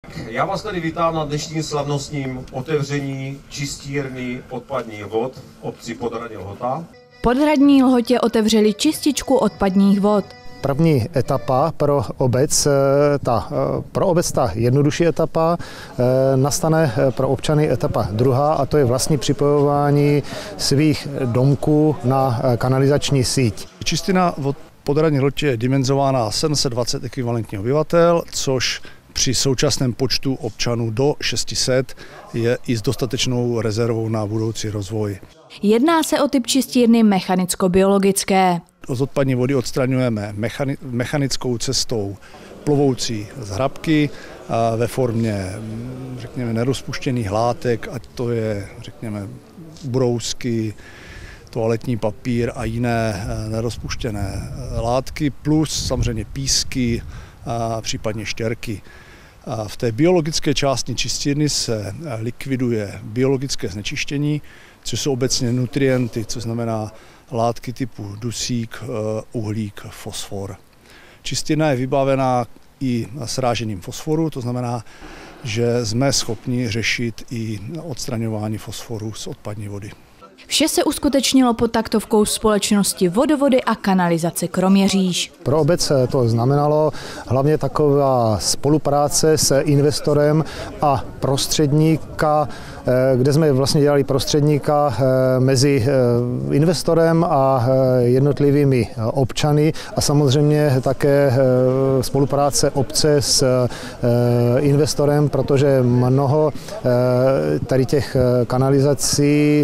Já vás tady vítám na dnešním slavnostním otevření čistírny odpadních vod v obci Podhradní Lhota. V Podhradní Lhotě otevřeli čističku odpadních vod. První etapa pro obec, ta jednodušší etapa, nastane pro občany etapa druhá, a to je vlastní připojování svých domků na kanalizační síť. Čistina v Podhradní Lhotě je dimenzována 720 ekvivalentních obyvatel, což při současném počtu občanů do 600 je i s dostatečnou rezervou na budoucí rozvoj. Jedná se o typ čistírny mechanicko-biologické. Z odpadní vody odstraňujeme mechanickou cestou plovoucí z hrabky ve formě, řekněme, nerozpuštěných látek, ať to je, řekněme, brousky, toaletní papír a jiné nerozpuštěné látky, plus samozřejmě písky a případně štěrky. V té biologické části čistírny se likviduje biologické znečištění, což jsou obecně nutrienty, což znamená látky typu dusík, uhlík, fosfor. Čistírna je vybavená i srážením fosforu, to znamená, že jsme schopni řešit i odstraňování fosforu z odpadní vody. Vše se uskutečnilo pod taktovkou společnosti Vodovody a kanalizace Kroměříž. Pro obec to znamenalo hlavně taková spolupráce s investorem a prostředníka, kde jsme vlastně dělali prostředníka mezi investorem a jednotlivými občany, a samozřejmě také spolupráce obce s investorem, protože mnoho tady těch kanalizací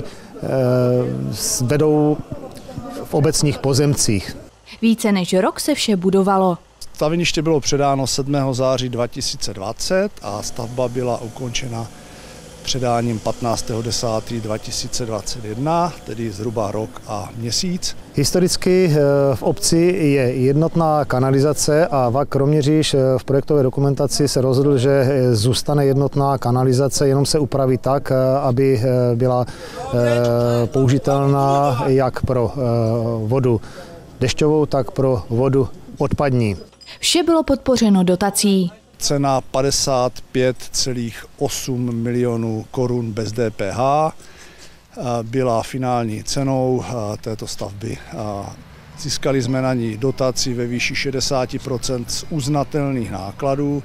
vedou v obecních pozemcích. Více než rok se vše budovalo. Staveniště bylo předáno 7. září 2020 a stavba byla ukončena předáním 15.10.2021, tedy zhruba rok a měsíc. Historicky v obci je jednotná kanalizace a VAK Kroměříž v projektové dokumentaci se rozhodl, že zůstane jednotná kanalizace, jenom se upraví tak, aby byla použitelná jak pro vodu dešťovou, tak pro vodu odpadní. Vše bylo podpořeno dotací. Cena 55,8 milionů korun bez DPH byla finální cenou této stavby. Získali jsme na ní dotaci ve výši 60% z uznatelných nákladů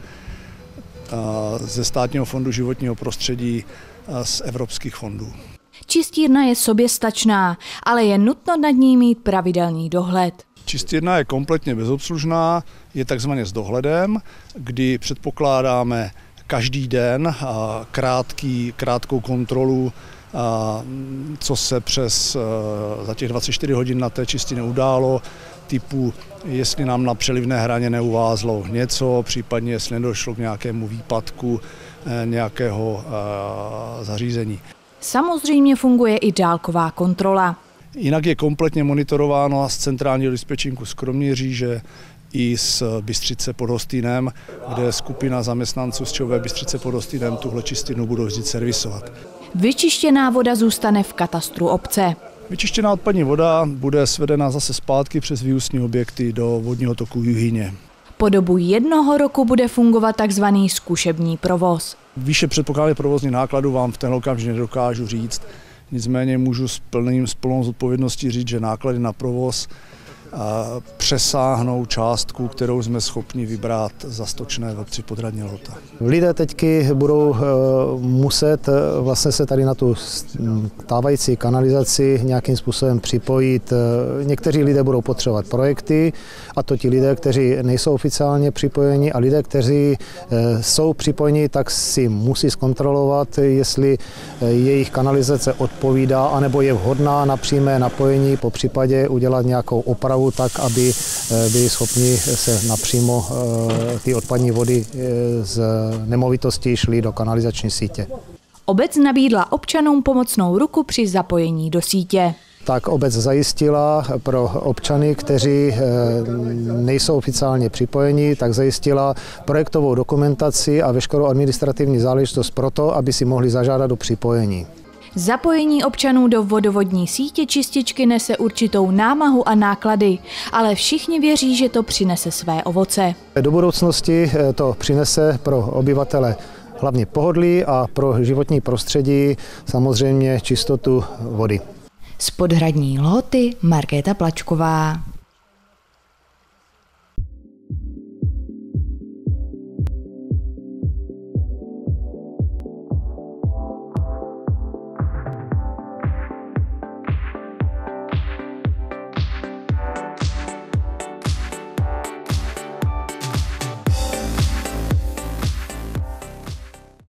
ze Státního fondu životního prostředí, z evropských fondů. Čistírna je soběstačná, ale je nutno nad ní mít pravidelný dohled. Čistírna je kompletně bezobslužná, je takzvaně s dohledem, kdy předpokládáme každý den krátkou kontrolu, co se za těch 24 hodin na té čistírně událo, typu jestli nám na přelivné hraně neuvázlo něco, případně jestli nedošlo k nějakému výpadku nějakého zařízení. Samozřejmě funguje i dálková kontrola. Jinak je kompletně monitorováno z centrálního dispečinku z Kroměříže i z Bystřice pod Hostýnem, kde skupina zaměstnanců z ČOV Bystřice pod Hostýnem tuhle čistírnu budou vždy servisovat. Vyčištěná voda zůstane v katastru obce. Vyčištěná odpadní voda bude svedena zase zpátky přes výustní objekty do vodního toku Juhyně. Po dobu 1 roku bude fungovat tzv. Zkušební provoz. Výše předpokládaných provozních nákladů vám v ten okamžik nedokážu říct, nicméně můžu s plnou zodpovědností říct, že náklady na provoz přesáhnou částku, kterou jsme schopni vybrat za stočné v obci Podhradní Lhota. Lidé teďky budou muset vlastně se tady na tu stávající kanalizaci nějakým způsobem připojit. Někteří lidé budou potřebovat projekty, a to ti lidé, kteří nejsou oficiálně připojeni, a lidé, kteří jsou připojeni, tak si musí zkontrolovat, jestli jejich kanalizace odpovídá, anebo je vhodná na přímé napojení, po případě udělat nějakou opravu tak, aby byli schopni se napřímo ty odpadní vody z nemovitostí šly do kanalizační sítě. Obec nabídla občanům pomocnou ruku při zapojení do sítě. Tak obec zajistila pro občany, kteří nejsou oficiálně připojeni, tak zajistila projektovou dokumentaci a veškerou administrativní záležitost pro to, aby si mohli zažádat o připojení. Zapojení občanů do vodovodní sítě čističky nese určitou námahu a náklady, ale všichni věří, že to přinese své ovoce. Do budoucnosti to přinese pro obyvatele hlavně pohodlí a pro životní prostředí samozřejmě čistotu vody. Z Podhradní Lhoty Markéta Plačková.